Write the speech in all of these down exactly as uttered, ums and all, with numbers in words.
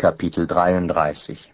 Kapitel dreiunddreißig.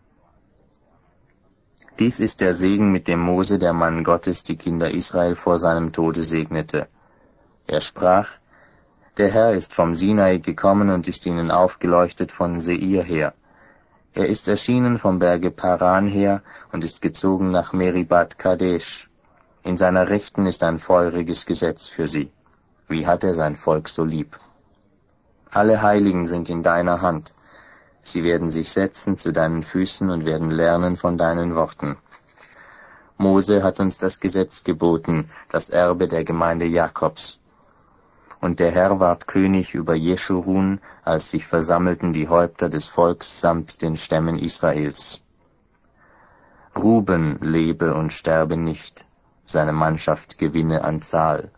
Dies ist der Segen, mit dem Mose, der Mann Gottes, die Kinder Israel vor seinem Tode segnete. Er sprach: Der Herr ist vom Sinai gekommen und ist ihnen aufgeleuchtet von Seir her. Er ist erschienen vom Berge Paran her und ist gezogen nach Meribat Kadesh. In seiner Rechten ist ein feuriges Gesetz für sie. Wie hat er sein Volk so lieb? Alle Heiligen sind in deiner Hand. Sie werden sich setzen zu deinen Füßen und werden lernen von deinen Worten. Mose hat uns das Gesetz geboten, das Erbe der Gemeinde Jakobs. Und der Herr ward König über Jeschurun, als sich versammelten die Häupter des Volks samt den Stämmen Israels. Ruben lebe und sterbe nicht, seine Mannschaft gewinne an Zahl.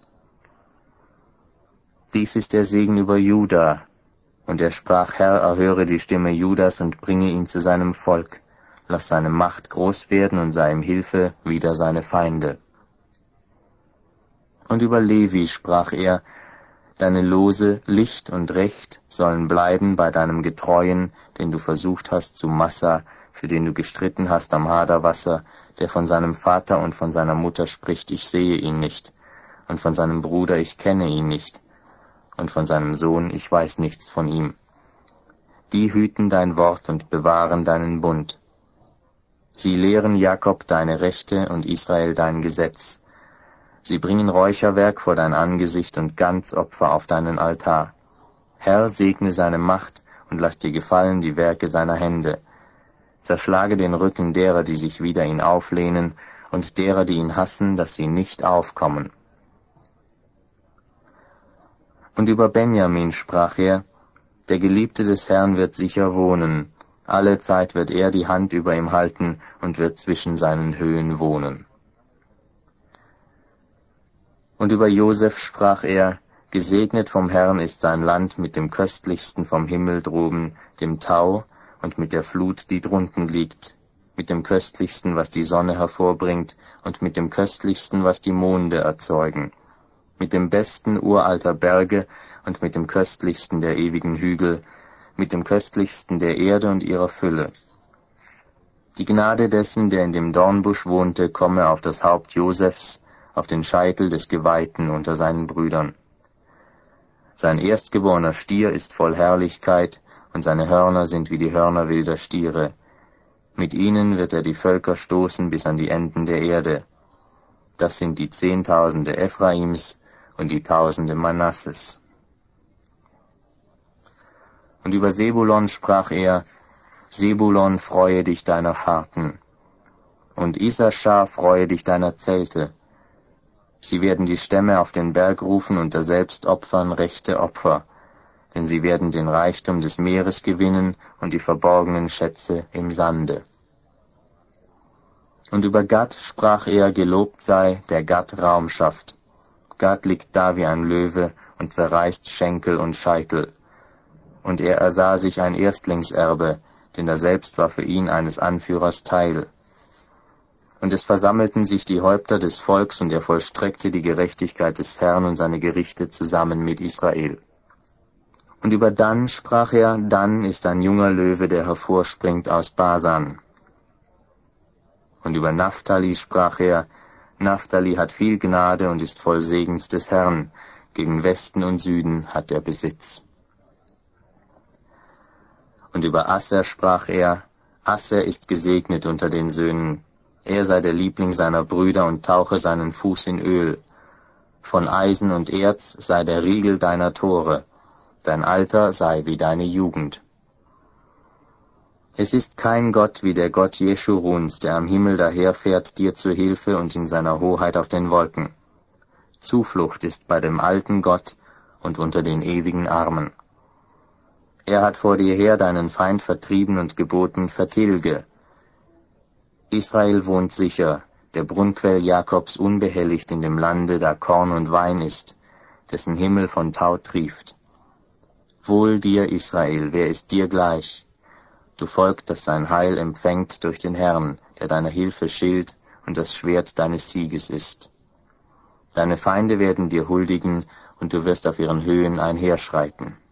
Dies ist der Segen über Juda. Und er sprach: Herr, erhöre die Stimme Judas und bringe ihn zu seinem Volk. Lass seine Macht groß werden und sei ihm Hilfe wider seine Feinde. Und über Levi sprach er: Deine Lose, Licht und Recht sollen bleiben bei deinem Getreuen, den du versucht hast zu Massa, für den du gestritten hast am Haderwasser, der von seinem Vater und von seiner Mutter spricht: Ich sehe ihn nicht, und von seinem Bruder: Ich kenne ihn nicht, und von seinem Sohn: Ich weiß nichts von ihm. Die hüten dein Wort und bewahren deinen Bund. Sie lehren Jakob deine Rechte und Israel dein Gesetz. Sie bringen Räucherwerk vor dein Angesicht und Ganzopfer auf deinen Altar. Herr, segne seine Macht und lass dir gefallen die Werke seiner Hände. Zerschlage den Rücken derer, die sich wider ihn auflehnen, und derer, die ihn hassen, dass sie nicht aufkommen. Und über Benjamin sprach er: Der Geliebte des Herrn wird sicher wohnen, alle Zeit wird er die Hand über ihm halten und wird zwischen seinen Höhen wohnen. Und über Josef sprach er: Gesegnet vom Herrn ist sein Land mit dem köstlichsten vom Himmel droben, dem Tau, und mit der Flut, die drunten liegt, mit dem köstlichsten, was die Sonne hervorbringt, und mit dem köstlichsten, was die Monde erzeugen, mit dem besten uralter Berge und mit dem köstlichsten der ewigen Hügel, mit dem köstlichsten der Erde und ihrer Fülle. Die Gnade dessen, der in dem Dornbusch wohnte, komme auf das Haupt Josefs, auf den Scheitel des Geweihten unter seinen Brüdern. Sein erstgeborener Stier ist voll Herrlichkeit, und seine Hörner sind wie die Hörner wilder Stiere. Mit ihnen wird er die Völker stoßen bis an die Enden der Erde. Das sind die Zehntausende Ephraims und die Tausende Manasses. Und über Sebulon sprach er: Sebulon, freue dich deiner Fahrten, und Issaschar, freue dich deiner Zelte. Sie werden die Stämme auf den Berg rufen und daselbst opfern rechte Opfer, denn sie werden den Reichtum des Meeres gewinnen und die verborgenen Schätze im Sande. Und über Gad sprach er: Gelobt sei, der Gad Raum schafft. Gad liegt da wie ein Löwe und zerreißt Schenkel und Scheitel. Und er ersah sich ein Erstlingserbe, denn daselbst war für ihn eines Anführers Teil. Und es versammelten sich die Häupter des Volks, und er vollstreckte die Gerechtigkeit des Herrn und seine Gerichte zusammen mit Israel. Und über Dan sprach er: Dan ist ein junger Löwe, der hervorspringt aus Basan. Und über Naphtali sprach er: Naphtali hat viel Gnade und ist voll Segens des Herrn, gegen Westen und Süden hat er Besitz. Und über Asser sprach er: Asser ist gesegnet unter den Söhnen, er sei der Liebling seiner Brüder und tauche seinen Fuß in Öl. Von Eisen und Erz sei der Riegel deiner Tore, dein Alter sei wie deine Jugend. Es ist kein Gott wie der Gott Jeschuruns, der am Himmel daherfährt dir zu Hilfe und in seiner Hoheit auf den Wolken. Zuflucht ist bei dem alten Gott und unter den ewigen Armen. Er hat vor dir her deinen Feind vertrieben und geboten: Vertilge. Israel wohnt sicher, der Brunnquell Jakobs unbehelligt in dem Lande, da Korn und Wein ist, dessen Himmel von Tau trieft. Wohl dir, Israel, wer ist dir gleich? Du Volk, das sein Heil empfängt durch den Herrn, der deiner Hilfe Schild und das Schwert deines Sieges ist. Deine Feinde werden dir huldigen, und du wirst auf ihren Höhen einherschreiten.